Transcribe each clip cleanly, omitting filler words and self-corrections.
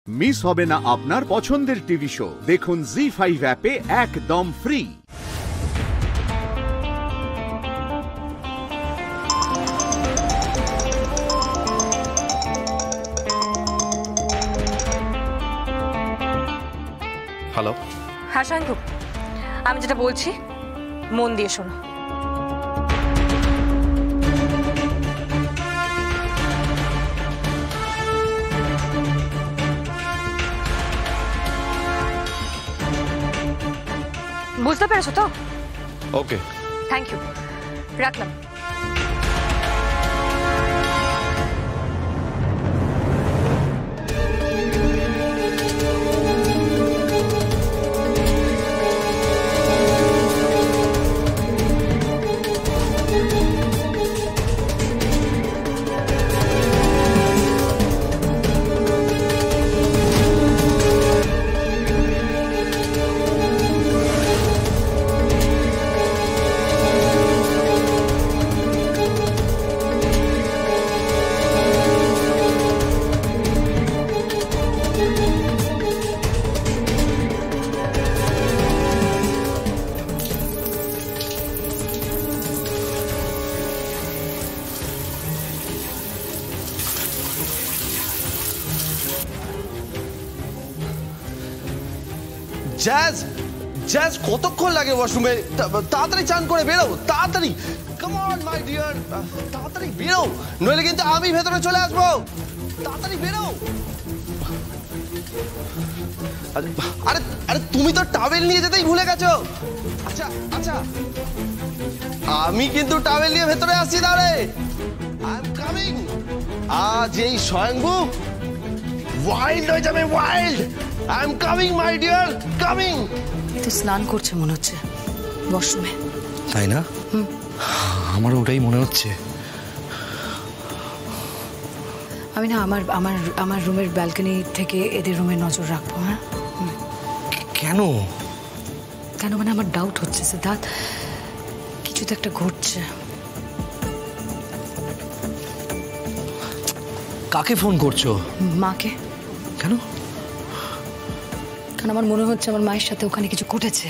Miss হবে না আপনার পছন্দের টিভি শো। দেখুন জি5 অ্যাপে একদম ফ্রি। হ্যালো। হ্যাঁ শাঙ্কু, আমি যেটা বলছি মন দিয়ে শোনো। বুঝতে পেরেছো তো? ওকে, থ্যাংক ইউ, রাখলাম। জ্যাজ জ্যাজ কতক্ষণ লাগে ওয়াশরুমে? তাড়াতাড়ি চান করে বেরো, তাড়াতাড়ি। কাম অন মাই ডিয়ার, তাড়াতাড়ি বেরো, নইলে কিন্তু আমি ভেতরে চলে আসবো। তাড়াতাড়ি বেরো। আরে আরে তুমি তো টাওয়েল নিয়ে যেতেই ভুলে গেছো। আচ্ছা আচ্ছা, আমি কিন্তু টাওয়েল নিয়ে ভেতরে আসছি। দাঁড়ে, আই এম কামিং। আজ এই স্বয়ংভূ ওয়াইল্ড হয়ে যাবে, wild. I am coming my dear, coming. তো স্নান করছে মনে হচ্ছে ওয়াশরুমে, তাই না? আমার ওটাই মনে হচ্ছে। আমি না আমার আমার আমার রুমের ব্যালকনি থেকে এদের রুমে নজর রাখবো। হ্যাঁ, কেন? কেন মানে আমার ডাউট হচ্ছে সিদ্ধার্থ, কিছু তো একটা ঘটছে। কাকে ফোন করছো? মাকে। কেন? কারণ আমার মনে হচ্ছে আমার মায়ের সাথে ওখানে কিছু ঘটেছে।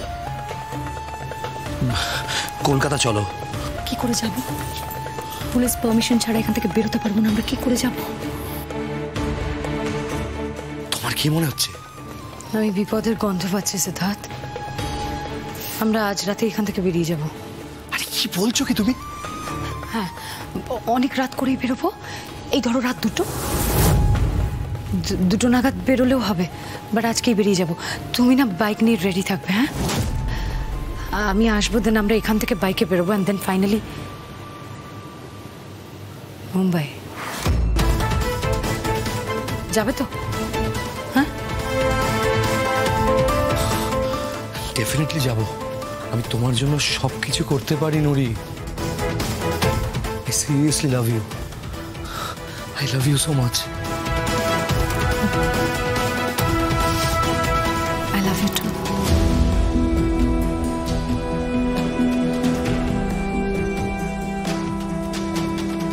কলকাতা চলো। কি করে যাব? পুলিশ পারমিশন ছাড়া এখান থেকে বেরোতে পারবো না। আমরা কি করে যাব? তোমার কি মনে হচ্ছে? আমি বিপদের গন্ধ পাচ্ছি সিদ্ধার্থ। আমরা আজ রাতে এখান থেকে বেরিয়ে যাব। আরে কি বলছো কি তুমি? হ্যাঁ, অনেক রাত করেই বেরোবো। এই ধরো রাত দুটো নাগাদ বেরোলেও হবে, বাট আজকেই বেরিয়ে যাব। তুমি না বাইক নিয়ে রেডি থাকবে। হ্যাঁ, আমি আসবো, দেন আমরা এখান থেকে বাইকে বেরোবো, অ্যান্ড দেন ফাইনালি মুম্বাই যাবে তো? হ্যাঁ, ডেফিনেটলি যাব। আমি তোমার জন্য সবকিছু করতে পারি Nuri. I seriously love you. I love you so much. I love you too.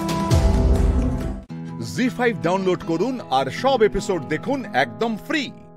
Zee5 download করুন আর সব এপিসোড দেখুন একদম ফ্রি।